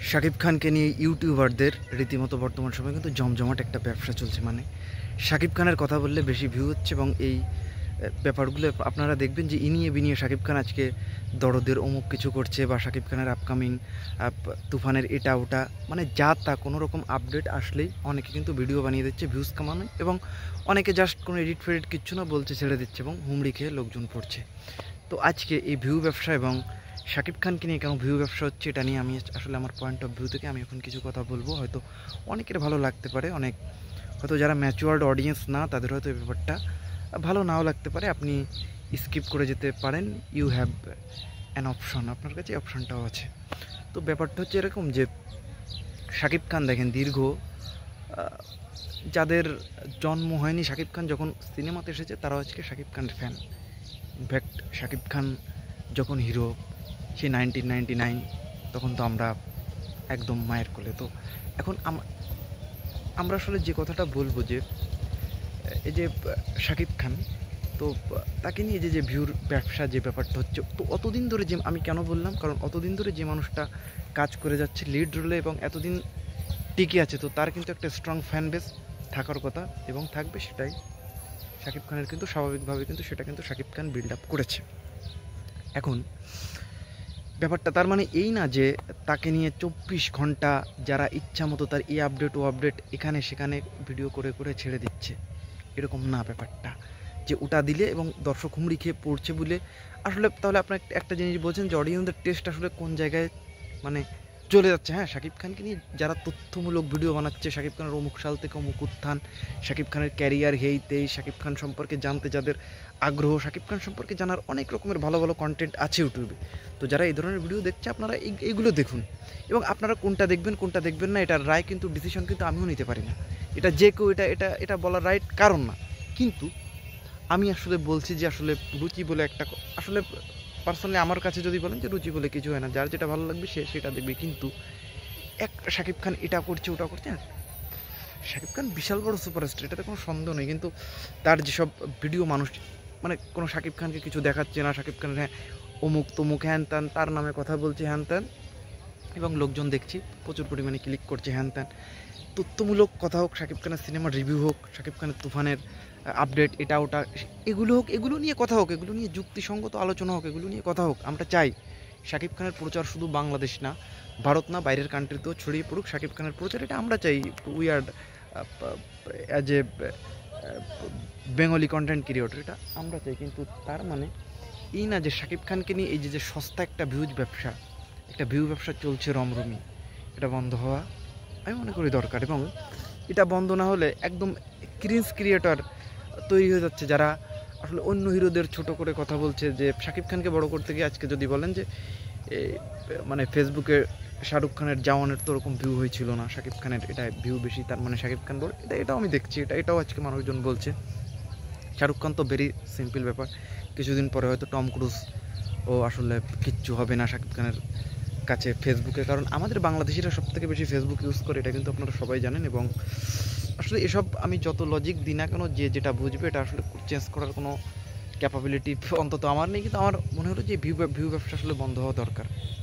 শাকিব খানকে নিয়ে ইউটিউবারদের রীতিমতো বর্তমান সময়ে কিন্তু জমজমাট একটা ব্যবসা চলছে। মানে শাকিব খানের কথা বললে বেশি ভিউ হচ্ছে এবং এই ব্যাপারগুলো আপনারা দেখবেন যে ইনিয়ে বিনিয়ে শাকিব খান আজকে দরদের অমুক কিছু করছে বা শাকিব খানের আপকামিং তুফানের এটা ওটা, মানে যা তা কোনো রকম আপডেট আসলেই অনেকে কিন্তু ভিডিও বানিয়ে দিচ্ছে ভিউজ কামানো, এবং অনেকে জাস্ট কোনো এডিট ফেডিট কিচ্ছু না বলছে ছেড়ে দিচ্ছে এবং হুমড়ি খেয়ে লোকজন পড়ছে। তো আজকে এই ভিউ ব্যবসা এবং শাকিব খানকে নিয়ে কেন ভিউ ব্যবসা হচ্ছে এটা নিয়ে আমি আসলে আমার পয়েন্ট অফ ভিউ থেকে আমি এখন কিছু কথা বলবো। হয়তো অনেকের ভালো লাগতে পারে, অনেক হয়তো যারা ম্যাচুয়ার্ড অডিয়েন্স না তাদের হয়তো এই ব্যাপারটা ভালো নাও লাগতে পারে। আপনি স্কিপ করে যেতে পারেন, ইউ হ্যাভ অ্যান অপশন, আপনার কাছে অপশনটাও আছে। তো ব্যাপারটা হচ্ছে এরকম যে শাকিব খান দেখেন দীর্ঘ যাদের জন্ম হয়নি শাকিব খান যখন সিনেমাতে এসেছে তারা আজকে শাকিব খানের ফ্যান। ইনফ্যাক্ট শাকিব খান যখন হিরো সেই 1999 তখন তো আমরা একদম মায়ের কোলে। তো এখন আমরা আসলে যে কথাটা বলবো যে এই যে শাকিব খান, তো তাকে নিয়ে যে ভিউর ব্যবসা যে ব্যাপারটা হচ্ছে, তো অতদিন ধরে যে আমি কেন বললাম, কারণ অতদিন ধরে যে মানুষটা কাজ করে যাচ্ছে লিড রোলে এবং এতদিন টিকে আছে, তো তার কিন্তু একটা স্ট্রং ফ্যান বেস থাকার কথা এবং থাকবে। সেটাই শাকিব খানের কিন্তু স্বাভাবিকভাবে কিন্তু সেটা কিন্তু শাকিব খান বিল্ড আপ করেছে। এখন ব্যাপারটা তার মানে এই না যে তাকে নিয়ে 24 ঘন্টা যারা ইচ্ছা মতো তার এই আপডেট ও আপডেট এখানে সেখানে ভিডিও করে করে ছেড়ে দিচ্ছে, এরকম না ব্যাপারটা। যে ওটা দিলে এবং দর্শক হুমড়ি খেয়ে পড়ছে বলে আসলে, তাহলে আপনার একটা জিনিস বলছেন যে অডিয়েন্সদের টেস্ট আসলে কোন জায়গায় মানে চলে যাচ্ছে। হ্যাঁ, শাকিব খানকে নিয়ে যারা তথ্যমূলক ভিডিও বানাচ্ছে, শাকিব খানের অমুক সাল থেকে অমুক উত্থান, শাকিব খানের ক্যারিয়ার হেইতেই, শাকিব খান সম্পর্কে জানতে যাদের আগ্রহ, শাকিব খান সম্পর্কে জানার অনেক রকমের ভালো ভালো কন্টেন্ট আছে ইউটিউবে। তো যারা এই ধরনের ভিডিও দেখছে আপনারা এইগুলো দেখুন, এবং আপনারা কোনটা দেখবেন কোনটা দেখবেন না এটার রায় কিন্তু ডিসিশন কিন্তু আমিও নিতে পারি না। এটা যে কেউ এটা এটা এটা বলার রাইট কারণ না। কিন্তু আমি আসলে বলছি যে আসলে রুচি বলে একটা আসলে পার্সোনালি আমার কাছে যদি বলেন যে রুচি বলে কিছু হয় না, যার যেটা ভালো লাগবে সে সেটা দেখবে। কিন্তু একটা শাকিব খান এটা করছে ওটা করছে, হ্যাঁ শাকিব খান বিশাল বড় সুপারস্টার, এটাতে কোনো সন্দেহ নেই, কিন্তু তার যেসব ভিডিও মানুষ মানে কোনো শাকিব খানকে কিছু দেখাচ্ছে না, শাকিব খানের হ্যাঁ অমুক তমুক হ্যান ত্যান, তার নামে কথা বলছে হ্যান ত্যান, এবং লোকজন দেখছি প্রচুর পরিমাণে ক্লিক করছে হ্যান ত্যান। তথ্যমূলক কথা হোক, শাকিব খানের সিনেমার রিভিউ হোক, শাকিব খানের তুফানের আপডেট এটা ওটা এগুলো হোক, এগুলো নিয়ে কথা হোক, এগুলো নিয়ে যুক্তিসঙ্গত আলোচনা হোক, এগুলো নিয়ে কথা হোক। আমরা চাই শাকিব খানের প্রচার শুধু বাংলাদেশ না, ভারত না, বাইরের কান্ট্রিতেও ছড়িয়ে পড়ুক শাকিব খানের প্রচার, এটা আমরা চাই। We are as a Bengali content creator এটা আমরা চাই। কিন্তু তার মানে এই না যে শাকিব খানকে নিয়ে এই যে সস্তা একটা ভিউজ ব্যবসা, একটা ভিউ ব্যবসা চলছে রমরমি, এটা বন্ধ হওয়া আমি মনে করি দরকার। এবং এটা বন্ধ না হলে একদম ক্রিঞ্জ ক্রিয়েটর তৈরি হয়ে যাচ্ছে, যারা আসলে অন্য হিরোদের ছোট করে কথা বলছে। যে শাকিব খানকে বড় করতে গিয়ে আজকে যদি বলেন যে মানে ফেসবুকে শাহরুখ খানের জাওয়ানের তো ওরকম ভিউ হয়েছিল না, শাকিব খানের এটা ভিউ বেশি, তার মানে শাকিব খান বড়, এটাও আমি দেখছি, এটাও আজকে মানুষজন বলছে। শাহরুখ খান তো ভেরি সিম্পল ব্যাপার, কিছুদিন পরে হয়তো টম ক্রুজ ও আসলে কিচ্ছু হবে না শাকিব খানের কাছে ফেসবুকে, কারণ আমাদের বাংলাদেশিরা সব থেকে বেশি ফেসবুক ইউজ করে, এটা কিন্তু আপনারা সবাই জানেন। এবং আসলে এসব আমি যত লজিক দিই না কেন, যে যেটা বুঝবে এটা আসলে চেঞ্জ করার কোনো ক্যাপাবিলিটি অন্তত আমার নেই, কিন্তু আমার মনে হলো যে ভিউ ব্যবসা আসলে বন্ধ হওয়া দরকার।